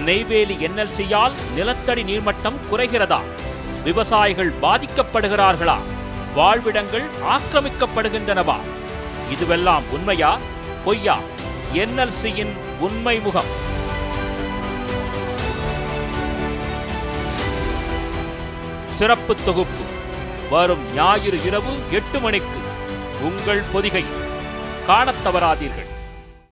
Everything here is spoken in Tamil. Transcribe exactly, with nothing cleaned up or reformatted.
நெய்வேலி என்எல்சியால் நிலத்தடி நீர்மட்டம் குறைகிறதா? விவசாயிகள் பாதிக்கப்படுகிறார்களா? வாழ்விடங்கள் ஆக்கிரமிக்கப்படுகின்றனவா? இதுவெல்லாம் உண்மையா பொய்யா? என்எல்சியின் உண்மை முகம். சிறப்பு தொகுப்பு வரும் ஞாயிறு இரவு எட்டு மணிக்கு உங்கள் பொதிகை காணத் தவறாதீர்கள்.